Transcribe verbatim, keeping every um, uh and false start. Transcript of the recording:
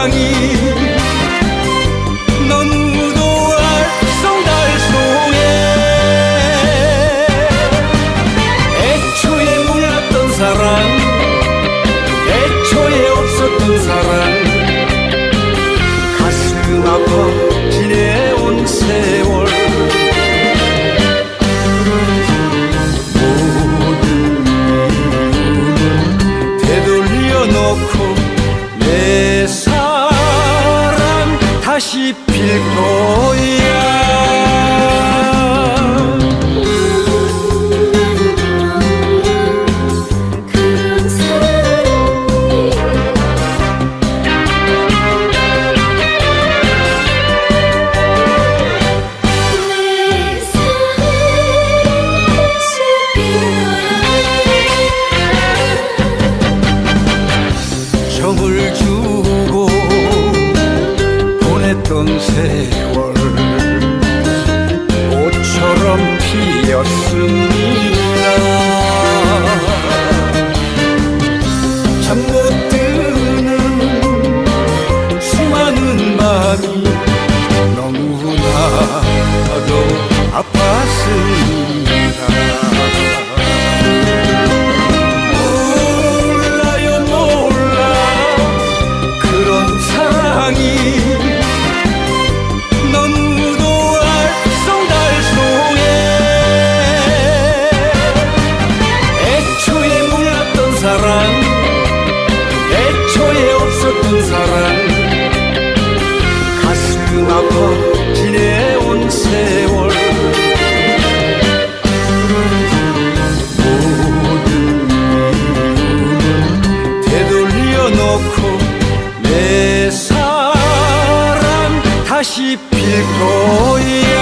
사랑이 너무도 알쏭달쏭해. 애초에 몰랐던 사랑, 애초에 없었던 사랑, 가슴 아파 지내온 세월. 모든 이유는 되돌려 놓고 내 사랑 다시 필 거야. 정을 주고 보냈던 세월 꽃처럼 피었습니다. 잠 못 드는 수많은 밤이 너무나도 아팠습니다. 너무도 알쏭달쏭해. 애초에 몰랐던 사랑, 애초에 없었던 사랑, 가슴 아파 지내온 세월. 모든 이유는 되돌려 놓고 내 사랑 다시 필 거야.